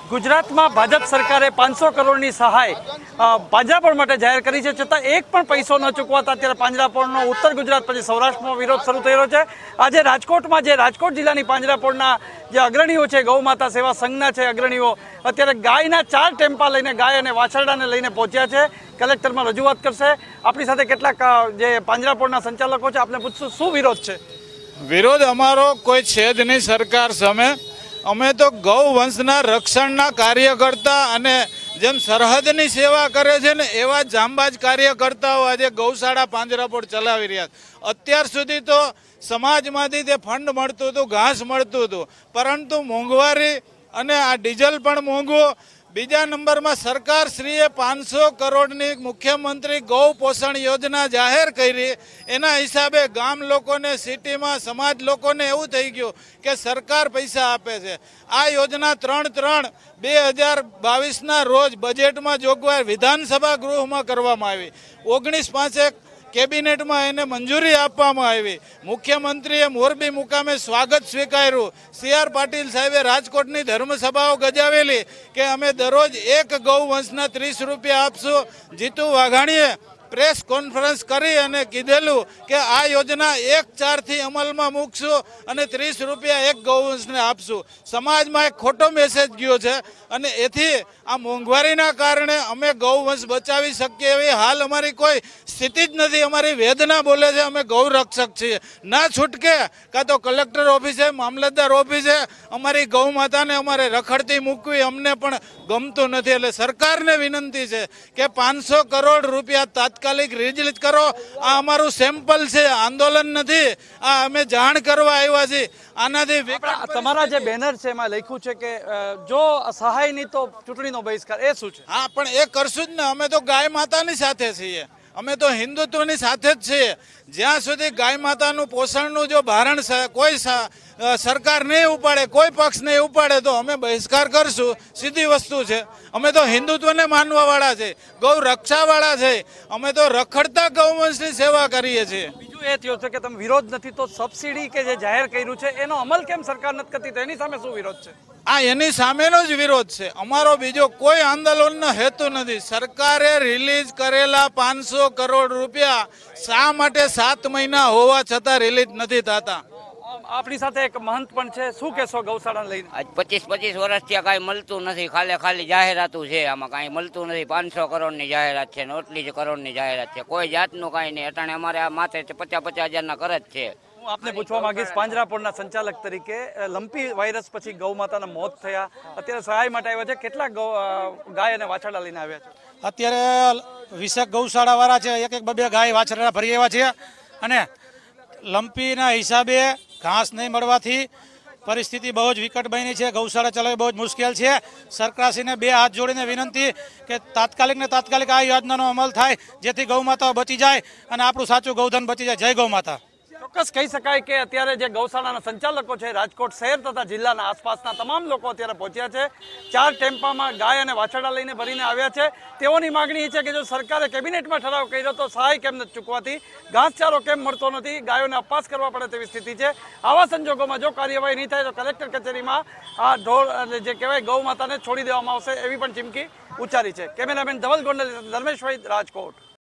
गुजरात में भाजप सरकारे 500 करोड़ सहाय પાંજરાપોળ માટે જાહેર કરી છે, છતાં એક પણ પૈસો ન ચૂકવાતા અત્યારે પાંજરાપોળનો ઉત્તર ગુજરાત પછી સૌરાષ્ટ્રમાં વિરોધ શરૂ થઈ રહ્યો છે। આજે રાજકોટમાં જે રાજકોટ જિલ્લાની પાંજરાપોળના જે અગ્રણીઓ છે, ગૌ માતા સેવા સંઘના છે અગ્રણીઓ, અત્યારે ગાયના 4 ટેમ્પા લઈને ગાય અને વાછરડાને લઈને પહોંચ્યા છે, કલેક્ટરમાં રજૂઆત કરશે। આપણી સાથે કેટલાક જે પાંજરાપોળના સંચાલકો છે, આપણે પૂછશું શું વિરોધ છે। વિરોધ અમારો કોઈ છે જ નહીં સરકાર સામે। અમે તો ગૌ વંશના રક્ષણના કાર્યકર્તા અને જેમ સરહદની સેવા કરે છે ને એવા જાંબાજ કાર્યકર્તાઓ આજે ગૌશાળા પાંજરાપોળ ચલાવી રહ્યા છે। અત્યાર સુધી તો સમાજમાંથી તે ફંડ મળતું હતું, ઘાસ મળતું હતું, પરંતુ મોંઘવારી અને આ ડીઝલ પણ મોંઘું। બીજા નંબરમાં સરકાર શ્રીએ 500 કરોડની મુખ્યમંત્રી ગૌ પોષણ યોજના જાહેર કરી। એના હિસાબે ગામ લોકોને, સિટીમાં સમાજ લોકોને એવું થઈ ગયું કે સરકાર પૈસા આપે છે। આ યોજના 3/3/2022ના રોજ બજેટમાં જોગવાઈ વિધાનસભા ગૃહમાં કરવામાં આવી। 19/5 કેબિનેટમાં એને મંજૂરી આપવામાં આવી। મુખ્યમંત્રીએ મોરબી મુકામે સ્વાગત સ્વીકાર્યું। CR પાટીલ સાહેબે રાજકોટની ધર્મસભાઓ ગજાવેલી કે અમે દરરોજ એક ગૌવંશના 30 રૂપિયા આપશું। જીતુ વાઘાણીએ પ્રેસ કોન્ફરન્સ કરી અને કીધેલું કે આ યોજના 1/4થી અમલમાં મૂકશું અને 30 રૂપિયા એક ગૌવંશને આપશું। સમાજમાં એક ખોટો મેસેજ ગયો છે અને એથી આ મોંઘવારીના કારણે અમે ગૌવંશ બચાવી શકીએ એવી હાલ અમારી કોઈ સ્થિતિ જ નથી। અમારી વેદના બોલે છે, અમે ગૌ રક્ષક છીએ। ના છૂટકે કાં તો કલેક્ટર ઓફિસે, મામલતદાર ઓફિસે અમારી ગૌ માતાને અમારે રખડતી મૂકવી અમને પણ ગમતું નથી। એટલે સરકારને વિનંતી છે કે 500 કરોડ રૂપિયા તાત્કાલિક રિલીઝ કરો। આ અમારું સેમ્પલ છે, આંદોલન નથી। આ અમે જાણ કરવા આવ્યા છીએ। આનાથી તમારા જે બેનર છે એમાં લખ્યું છે કે જો સહાય નહીં તો ચૂંટણીનો બહિષ્કાર, એ શું છે? હા, પણ એ કરશું જ ને। અમે તો ગાય માતાની સાથે છીએ, અમે તો હિન્દુત્વની સાથે જ છીએ। જ્યાં સુધી ગાય માતાનું પોષણનું જો ભારણ કોઈ સરકાર નહીં ઉપાડે, કોઈ પક્ષ નહીં ઉપાડે તો અમે બહિષ્કાર કરશું। સીધી વસ્તુ છે। અમે તો હિન્દુત્વને માનવાવાળા છે, ગૌ રક્ષાવાળા છે। અમે તો રખડતા ગૌવંશની સેવા કરીએ છીએ। બીજું એ થયું છે કે તમે વિરોધ નથી તો સબસિડી કે જે જાહેર કર્યું છે એનો અમલ કેમ સરકાર નથી કરતી, તો એની સામે શું વિરોધ છે? આ એની સામેનો જ વિરોધ છે। અમારો બીજો કોઈ આંદોલનનો હેતુ નથી। સરકારે રિલીઝ કરેલા 500 કરોડ રૂપિયા શા માટે 7 મહિના હોવા છતાં રિલીઝ નથી થતા? આપણી સાથે એક મહંત પણ છે, શું કહેશો ગૌશાળા લઈને? આજ 25 વર્ષથી કાંઈ મળતું નથી, ખાલી જાહેરાતું છે, આમાં કાંઈ મળતું નથી। 500 કરોડની જાહેરાત છે ને એટલી જ કરોડની જાહેરાત છે, કોઈ જાતનું કાંઈ નહીં। અટાણે અમારે આ માથે 50 હજારના ઘર જ છે। હું આપને પૂછવા માંગીશ, પાંજરાપોળના સંચાલક તરીકે લંપી વાયરસ પછી ગૌ માતાના મોત થયા, અત્યારે સહાય માટે આવ્યા છે, કેટલા ગાય અને વાછરડા લઈને આવ્યા છે? અત્યારે 20 ગૌશાળા વાળા છે, એક 2 ગાય વાછરડા ફરી આવ્યા છે અને લંપીના હિસાબે ઘાસ નહીં મળવાથી પરિસ્થિતિ બહુ જ વિકટ બની છે। ગૌશાળા ચલાવવી બહુ જ મુશ્કેલ છે। સરકારશ્રીને 2 હાથ જોડીને વિનંતી કે તાત્કાલિક આ યોજનાનો અમલ થાય, જેથી ગૌ માતાઓ બચી જાય અને આપણું સાચું ગૌધન બચી જાય। જય ગૌ માતા। ચોક્કસ કહી શકાય કે અત્યારે જે ગૌશાળાના સંચાલકો છે, રાજકોટ શહેર તથા જિલ્લાના આસપાસના તમામ લોકો અત્યારે પહોંચ્યા છે। 4 ટેમ્પામાં ગાય અને વાછરડા લઈને ભરીને આવ્યા છે। તેઓની માગણી એ છે કે જો સરકારે કેબિનેટમાં ઠરાવ કર્યો તો સહાય કેમ નથી ચૂકવાતી, ઘાસચારો કેમ મળતો નથી, ગાયોને અપવાસ કરવા પડે તેવી સ્થિતિ છે। આવા સંજોગોમાં જો કાર્યવાહી નહીં થાય તો કલેક્ટર કચેરીમાં આ ઢોર જે કહેવાય ગૌ માતાને છોડી દેવામાં આવશે એવી પણ ચીમકી ઉચ્ચારી છે। કેમેરામેન ધવલ ગોંડલ, ધર્મેશ વૈદ, રાજકોટ।